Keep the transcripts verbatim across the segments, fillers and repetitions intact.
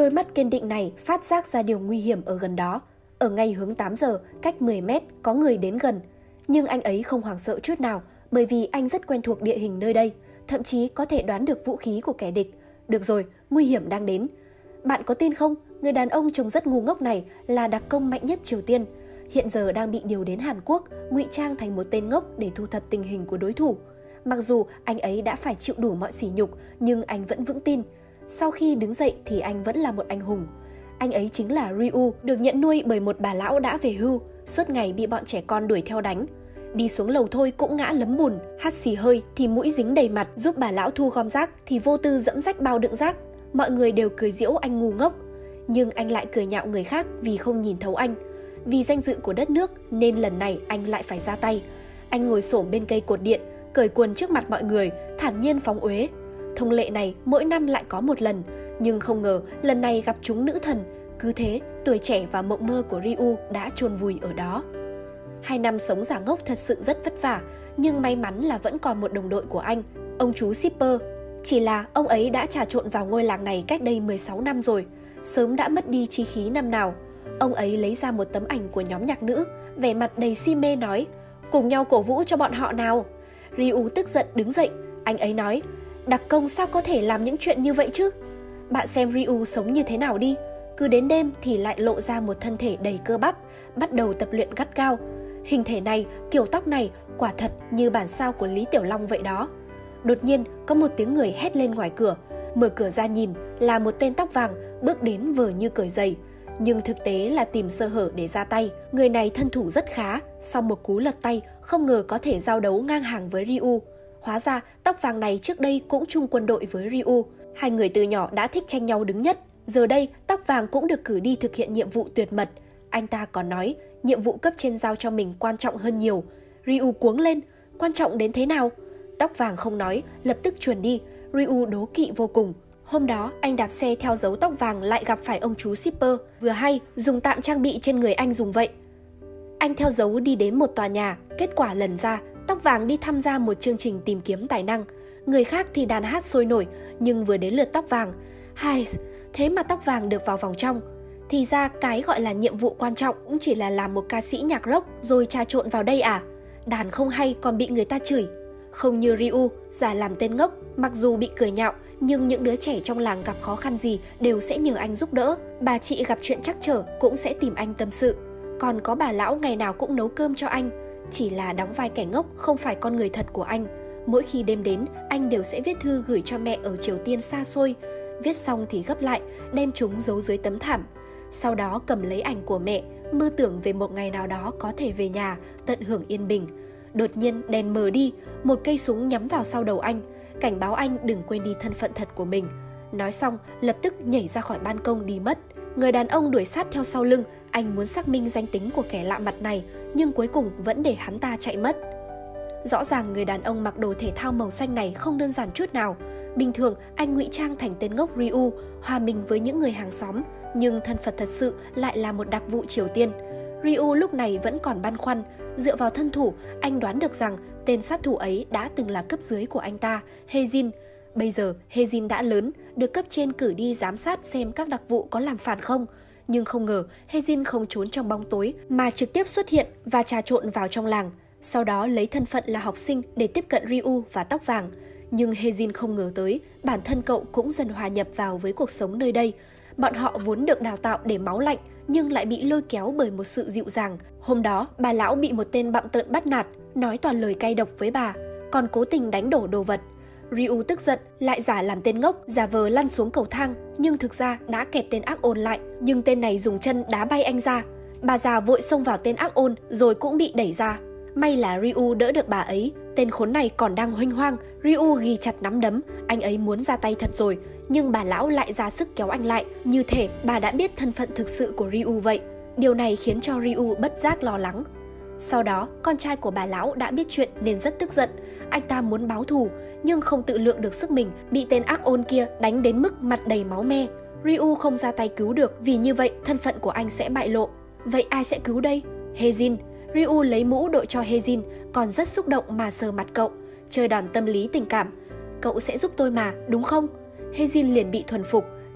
đôi mắt kiên định này phát giác ra điều nguy hiểm ở gần đó. Ở ngay hướng tám giờ, cách mười mét, có người đến gần. Nhưng anh ấy không hoảng sợ chút nào, bởi vì anh rất quen thuộc địa hình nơi đây, thậm chí có thể đoán được vũ khí của kẻ địch. Được rồi, nguy hiểm đang đến. Bạn có tin không, người đàn ông trông rất ngu ngốc này là đặc công mạnh nhất Triều Tiên. Hiện giờ đang bị điều đến Hàn Quốc, ngụy trang thành một tên ngốc để thu thập tình hình của đối thủ. Mặc dù anh ấy đã phải chịu đủ mọi sỉ nhục, nhưng anh vẫn vững tin. Sau khi đứng dậy thì anh vẫn là một anh hùng. Anh ấy chính là Ryu, được nhận nuôi bởi một bà lão đã về hưu, suốt ngày bị bọn trẻ con đuổi theo đánh. Đi xuống lầu thôi cũng ngã lấm bùn, hắt xì hơi thì mũi dính đầy mặt, giúp bà lão thu gom rác thì vô tư dẫm rách bao đựng rác. Mọi người đều cười giễu anh ngu ngốc, nhưng anh lại cười nhạo người khác vì không nhìn thấu anh. Vì danh dự của đất nước nên lần này anh lại phải ra tay. Anh ngồi xổm bên cây cột điện, cởi quần trước mặt mọi người, thản nhiên phóng uế. Thông lệ này mỗi năm lại có một lần, nhưng không ngờ lần này gặp chúng nữ thần. Cứ thế, tuổi trẻ và mộng mơ của Ryu đã chôn vùi ở đó. Hai năm sống giả ngốc thật sự rất vất vả, nhưng may mắn là vẫn còn một đồng đội của anh, ông chú shipper. Chỉ là ông ấy đã trà trộn vào ngôi làng này cách đây mười sáu năm rồi, sớm đã mất đi chí khí năm nào. Ông ấy lấy ra một tấm ảnh của nhóm nhạc nữ, vẻ mặt đầy si mê nói, cùng nhau cổ vũ cho bọn họ nào. Ryu tức giận đứng dậy, anh ấy nói, đặc công sao có thể làm những chuyện như vậy chứ? Bạn xem Ryu sống như thế nào đi, cứ đến đêm thì lại lộ ra một thân thể đầy cơ bắp, bắt đầu tập luyện gắt gao. Hình thể này, kiểu tóc này, quả thật như bản sao của Lý Tiểu Long vậy đó. Đột nhiên, có một tiếng người hét lên ngoài cửa. Mở cửa ra nhìn là một tên tóc vàng bước đến vờ như cởi giày. Nhưng thực tế là tìm sơ hở để ra tay. Người này thân thủ rất khá, sau một cú lật tay, không ngờ có thể giao đấu ngang hàng với Ryu. Hóa ra, tóc vàng này trước đây cũng chung quân đội với Ryu. Hai người từ nhỏ đã thích tranh nhau đứng nhất. Giờ đây, tóc vàng cũng được cử đi thực hiện nhiệm vụ tuyệt mật. Anh ta còn nói, nhiệm vụ cấp trên giao cho mình quan trọng hơn nhiều. Ryu cuống lên, quan trọng đến thế nào? Tóc vàng không nói, lập tức chuồn đi. Ryu đố kỵ vô cùng. Hôm đó, anh đạp xe theo dấu tóc vàng lại gặp phải ông chú shipper. Vừa hay, dùng tạm trang bị trên người anh dùng vậy. Anh theo dấu đi đến một tòa nhà, kết quả lần ra, tóc vàng đi tham gia một chương trình tìm kiếm tài năng. Người khác thì đàn hát sôi nổi, nhưng vừa đến lượt tóc vàng. Hai, thế mà tóc vàng được vào vòng trong. Thì ra cái gọi là nhiệm vụ quan trọng cũng chỉ là làm một ca sĩ nhạc rock rồi trà trộn vào đây à? Đàn không hay còn bị người ta chửi. Không như Ryu, giả làm tên ngốc, mặc dù bị cười nhạo, nhưng những đứa trẻ trong làng gặp khó khăn gì đều sẽ nhờ anh giúp đỡ. Bà chị gặp chuyện trắc trở cũng sẽ tìm anh tâm sự. Còn có bà lão ngày nào cũng nấu cơm cho anh. Chỉ là đóng vai kẻ ngốc không phải con người thật của anh. Mỗi khi đêm đến, anh đều sẽ viết thư gửi cho mẹ ở Triều Tiên xa xôi. Viết xong thì gấp lại, đem chúng giấu dưới tấm thảm. Sau đó cầm lấy ảnh của mẹ, mơ tưởng về một ngày nào đó có thể về nhà, tận hưởng yên bình. Đột nhiên đèn mờ đi, một cây súng nhắm vào sau đầu anh, cảnh báo anh đừng quên đi thân phận thật của mình. Nói xong, lập tức nhảy ra khỏi ban công đi mất. Người đàn ông đuổi sát theo sau lưng, anh muốn xác minh danh tính của kẻ lạ mặt này, nhưng cuối cùng vẫn để hắn ta chạy mất. Rõ ràng người đàn ông mặc đồ thể thao màu xanh này không đơn giản chút nào. Bình thường, anh ngụy trang thành tên ngốc Ryu, hòa mình với những người hàng xóm, nhưng thân phận thật sự lại là một đặc vụ Triều Tiên. Ryu lúc này vẫn còn băn khoăn, dựa vào thân thủ, anh đoán được rằng tên sát thủ ấy đã từng là cấp dưới của anh ta, Hejin. Bây giờ, Hejin đã lớn, được cấp trên cử đi giám sát xem các đặc vụ có làm phản không. Nhưng không ngờ, Hejin không trốn trong bóng tối, mà trực tiếp xuất hiện và trà trộn vào trong làng. Sau đó lấy thân phận là học sinh để tiếp cận Ryu và tóc vàng. Nhưng Hejin không ngờ tới, bản thân cậu cũng dần hòa nhập vào với cuộc sống nơi đây. Bọn họ vốn được đào tạo để máu lạnh, nhưng lại bị lôi kéo bởi một sự dịu dàng. Hôm đó, bà lão bị một tên bặm tợn bắt nạt, nói toàn lời cay độc với bà, còn cố tình đánh đổ đồ vật. Ryu tức giận, lại giả làm tên ngốc, giả vờ lăn xuống cầu thang, nhưng thực ra đã kẹp tên ác ôn lại, nhưng tên này dùng chân đá bay anh ra. Bà già vội xông vào tên ác ôn, rồi cũng bị đẩy ra. May là Ryu đỡ được bà ấy, tên khốn này còn đang huênh hoang. Ryu ghi chặt nắm đấm, anh ấy muốn ra tay thật rồi, nhưng bà lão lại ra sức kéo anh lại, như thể bà đã biết thân phận thực sự của Ryu vậy. Điều này khiến cho Ryu bất giác lo lắng. Sau đó, con trai của bà lão đã biết chuyện nên rất tức giận. Anh ta muốn báo thù, nhưng không tự lượng được sức mình, bị tên ác ôn kia đánh đến mức mặt đầy máu me. Ryu không ra tay cứu được, vì như vậy thân phận của anh sẽ bại lộ. Vậy ai sẽ cứu đây? Hejin. Ryu lấy mũ đội cho Hejin, còn rất xúc động mà sờ mặt cậu, chơi đòn tâm lý tình cảm. Cậu sẽ giúp tôi mà, đúng không? Hejin liền bị thuần phục.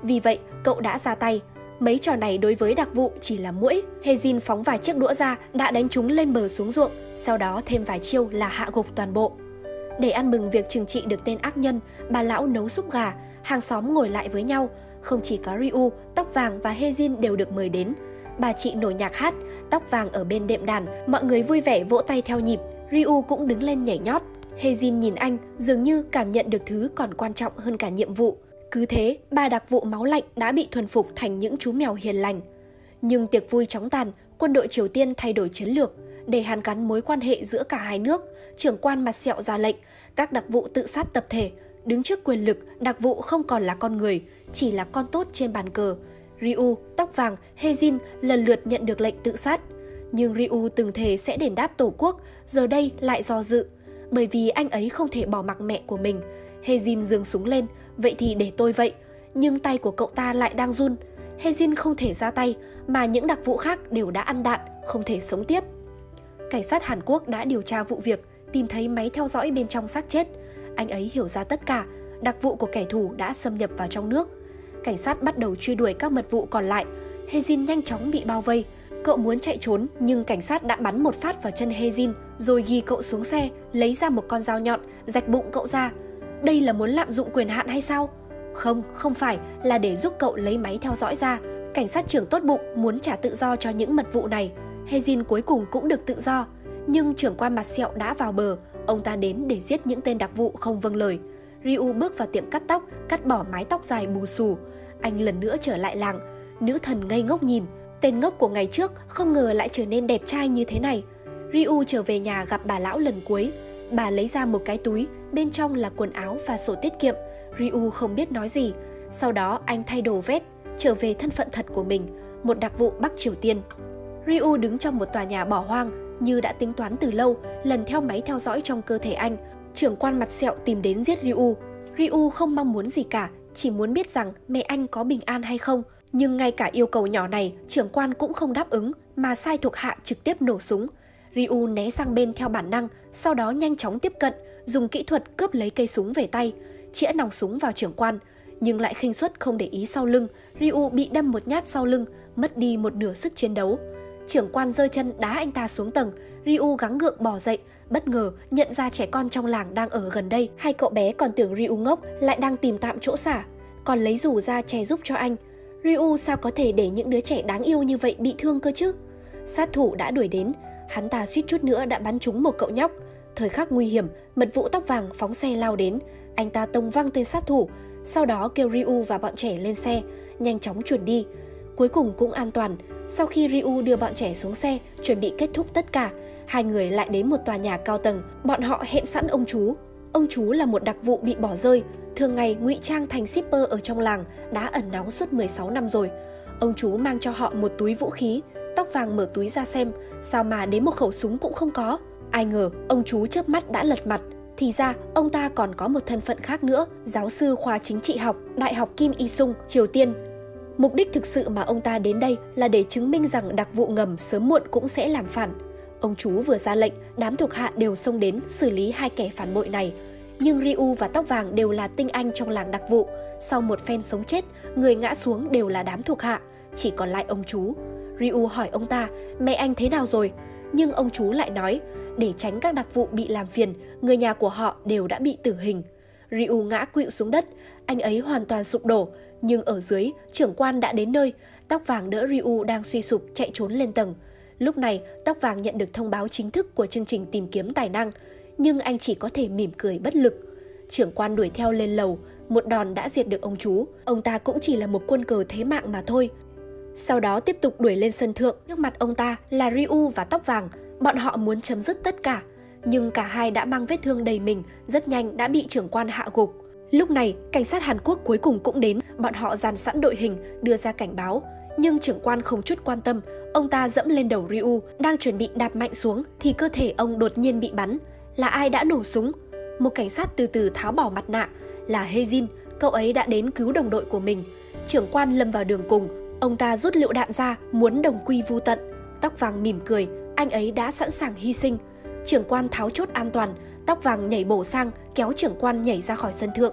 vì vậy cậu đã ra tay. Mấy trò này đối với đặc vụ chỉ là muỗi. Hye-jin phóng vài chiếc đũa ra đã đánh chúng lên bờ xuống ruộng, sau đó thêm vài chiêu là hạ gục toàn bộ. Để ăn mừng việc trừng trị được tên ác nhân, bà lão nấu súp gà, hàng xóm ngồi lại với nhau. Không chỉ có Ryu, Tóc Vàng và Hye-jin đều được mời đến. Bà chị nổi nhạc hát, Tóc Vàng ở bên đệm đàn, mọi người vui vẻ vỗ tay theo nhịp. Ryu cũng đứng lên nhảy nhót. Hye-jin nhìn anh, dường như cảm nhận được thứ còn quan trọng hơn cả nhiệm vụ. Cứ thế, ba đặc vụ máu lạnh đã bị thuần phục thành những chú mèo hiền lành. Nhưng tiệc vui chóng tàn, quân đội Triều Tiên thay đổi chiến lược. Để hàn gắn mối quan hệ giữa cả hai nước, trưởng quan mặt sẹo ra lệnh, các đặc vụ tự sát tập thể. Đứng trước quyền lực, đặc vụ không còn là con người, chỉ là con tốt trên bàn cờ. Ryu, Tóc Vàng, Hye-jin lần lượt nhận được lệnh tự sát. Nhưng Ryu từng thề sẽ đền đáp tổ quốc, giờ đây lại do dự. Bởi vì anh ấy không thể bỏ mặc mẹ của mình. Hye-jin giương súng lên, vậy thì để tôi vậy. Nhưng tay của cậu ta lại đang run. Hye-jin không thể ra tay, mà những đặc vụ khác đều đã ăn đạn, không thể sống tiếp. Cảnh sát Hàn Quốc đã điều tra vụ việc, tìm thấy máy theo dõi bên trong xác chết. Anh ấy hiểu ra tất cả, đặc vụ của kẻ thù đã xâm nhập vào trong nước. Cảnh sát bắt đầu truy đuổi các mật vụ còn lại. Hye-jin nhanh chóng bị bao vây. Cậu muốn chạy trốn, nhưng cảnh sát đã bắn một phát vào chân Hye-jin, rồi ghi cậu xuống xe, lấy ra một con dao nhọn, rạch bụng cậu ra. Đây là muốn lạm dụng quyền hạn hay sao? Không, không phải, là để giúp cậu lấy máy theo dõi ra. Cảnh sát trưởng tốt bụng muốn trả tự do cho những mật vụ này. Hye-jin cuối cùng cũng được tự do. Nhưng trưởng quan mặt sẹo đã vào bờ, ông ta đến để giết những tên đặc vụ không vâng lời. Ryu bước vào tiệm cắt tóc, cắt bỏ mái tóc dài bù xù. Anh lần nữa trở lại làng. Nữ thần ngây ngốc nhìn. Tên ngốc của ngày trước không ngờ lại trở nên đẹp trai như thế này. Ryu trở về nhà gặp bà lão lần cuối. Bà lấy ra một cái túi, bên trong là quần áo và sổ tiết kiệm. Ryu không biết nói gì. Sau đó anh thay đồ vest, trở về thân phận thật của mình, một đặc vụ Bắc Triều Tiên. Ryu đứng trong một tòa nhà bỏ hoang, như đã tính toán từ lâu, lần theo máy theo dõi trong cơ thể anh. Trưởng quan mặt sẹo tìm đến giết Ryu. Ryu không mong muốn gì cả, chỉ muốn biết rằng mẹ anh có bình an hay không. Nhưng ngay cả yêu cầu nhỏ này, trưởng quan cũng không đáp ứng, mà sai thuộc hạ trực tiếp nổ súng. Ryu né sang bên theo bản năng, sau đó nhanh chóng tiếp cận, dùng kỹ thuật cướp lấy cây súng về tay, chĩa nòng súng vào trưởng quan. Nhưng lại khinh suất không để ý sau lưng, Ryu bị đâm một nhát sau lưng, mất đi một nửa sức chiến đấu. Trưởng quan giơ chân đá anh ta xuống tầng. Ryu gắng gượng bò dậy, bất ngờ nhận ra trẻ con trong làng đang ở gần đây. Hai cậu bé còn tưởng Ryu ngốc, lại đang tìm tạm chỗ xả, còn lấy dù ra che giúp cho anh. Ryu sao có thể để những đứa trẻ đáng yêu như vậy bị thương cơ chứ? Sát thủ đã đuổi đến, hắn ta suýt chút nữa đã bắn trúng một cậu nhóc. Thời khắc nguy hiểm, mật vụ Tóc Vàng phóng xe lao đến, anh ta tông văng tên sát thủ, sau đó kêu Ryu và bọn trẻ lên xe, nhanh chóng chuẩn đi. Cuối cùng cũng an toàn. Sau khi Ryu đưa bọn trẻ xuống xe, chuẩn bị kết thúc tất cả, hai người lại đến một tòa nhà cao tầng. Bọn họ hẹn sẵn ông chú. Ông chú là một đặc vụ bị bỏ rơi, thường ngày ngụy trang thành shipper ở trong làng, đã ẩn náu suốt mười sáu năm rồi. Ông chú mang cho họ một túi vũ khí. Tóc Vàng mở túi ra xem, sao mà đến một khẩu súng cũng không có. Ai ngờ ông chú chớp mắt đã lật mặt. Thì ra ông ta còn có một thân phận khác nữa, giáo sư khoa chính trị học, Đại học Kim Il Sung, Triều Tiên. Mục đích thực sự mà ông ta đến đây là để chứng minh rằng đặc vụ ngầm sớm muộn cũng sẽ làm phản. Ông chú vừa ra lệnh, đám thuộc hạ đều xông đến xử lý hai kẻ phản bội này. Nhưng Ryu và Tóc Vàng đều là tinh anh trong làng đặc vụ. Sau một phen sống chết, người ngã xuống đều là đám thuộc hạ, chỉ còn lại ông chú. Ryu hỏi ông ta, mẹ anh thế nào rồi? Nhưng ông chú lại nói, để tránh các đặc vụ bị làm phiền, người nhà của họ đều đã bị tử hình. Ryu ngã quỵu xuống đất, anh ấy hoàn toàn sụp đổ. Nhưng ở dưới, trưởng quan đã đến nơi. Tóc Vàng đỡ Ryu đang suy sụp chạy trốn lên tầng. Lúc này, Tóc Vàng nhận được thông báo chính thức của chương trình tìm kiếm tài năng, nhưng anh chỉ có thể mỉm cười bất lực. Trưởng quan đuổi theo lên lầu, một đòn đã diệt được ông chú. Ông ta cũng chỉ là một quân cờ thế mạng mà thôi. Sau đó tiếp tục đuổi lên sân thượng. Trước mặt ông ta là Ryu và Tóc Vàng. Bọn họ muốn chấm dứt tất cả, nhưng cả hai đã mang vết thương đầy mình, rất nhanh đã bị trưởng quan hạ gục. Lúc này, cảnh sát Hàn Quốc cuối cùng cũng đến. Bọn họ dàn sẵn đội hình, đưa ra cảnh báo. Nhưng trưởng quan không chút quan tâm, ông ta dẫm lên đầu Ryu, đang chuẩn bị đạp mạnh xuống thì cơ thể ông đột nhiên bị bắn. Là ai đã nổ súng? Một cảnh sát từ từ tháo bỏ mặt nạ. Là Hye-jin, cậu ấy đã đến cứu đồng đội của mình. Trưởng quan lâm vào đường cùng, ông ta rút lựu đạn ra, muốn đồng quy vu tận. Tóc Vàng mỉm cười, anh ấy đã sẵn sàng hy sinh. Trưởng quan tháo chốt an toàn, Tóc Vàng nhảy bổ sang, kéo trưởng quan nhảy ra khỏi sân thượng.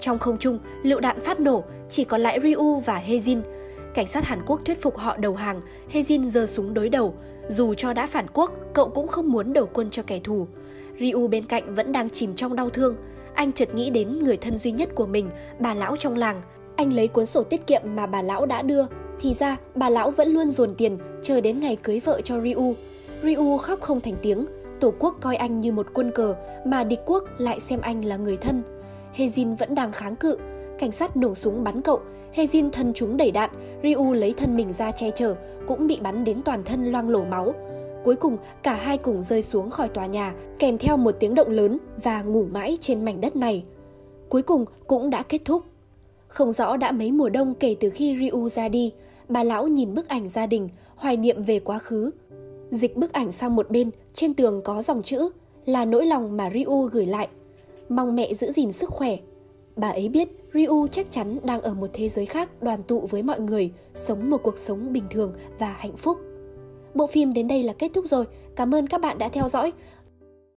Trong không trung, lựu đạn phát nổ, chỉ còn lại Ryu và Haejin. Cảnh sát Hàn Quốc thuyết phục họ đầu hàng, Haejin giơ súng đối đầu. Dù cho đã phản quốc, cậu cũng không muốn đầu quân cho kẻ thù. Ryu bên cạnh vẫn đang chìm trong đau thương. Anh chợt nghĩ đến người thân duy nhất của mình, bà lão trong làng. Anh lấy cuốn sổ tiết kiệm mà bà lão đã đưa. Thì ra, bà lão vẫn luôn dồn tiền, chờ đến ngày cưới vợ cho Ryu. Ryu khóc không thành tiếng. Tổ quốc coi anh như một quân cờ, mà địch quốc lại xem anh là người thân. Haejin vẫn đang kháng cự. Cảnh sát nổ súng bắn cậu. Haejin thân trúng đầy đạn. Ryu lấy thân mình ra che chở, cũng bị bắn đến toàn thân loang lổ máu. Cuối cùng, cả hai cùng rơi xuống khỏi tòa nhà, kèm theo một tiếng động lớn và ngủ mãi trên mảnh đất này. Cuối cùng cũng đã kết thúc. Không rõ đã mấy mùa đông kể từ khi Ryu ra đi, bà lão nhìn bức ảnh gia đình, hoài niệm về quá khứ. Dịch bức ảnh sang một bên, trên tường có dòng chữ là nỗi lòng mà Ryu gửi lại. Mong mẹ giữ gìn sức khỏe. Bà ấy biết Ryu chắc chắn đang ở một thế giới khác đoàn tụ với mọi người, sống một cuộc sống bình thường và hạnh phúc. Bộ phim đến đây là kết thúc rồi. Cảm ơn các bạn đã theo dõi.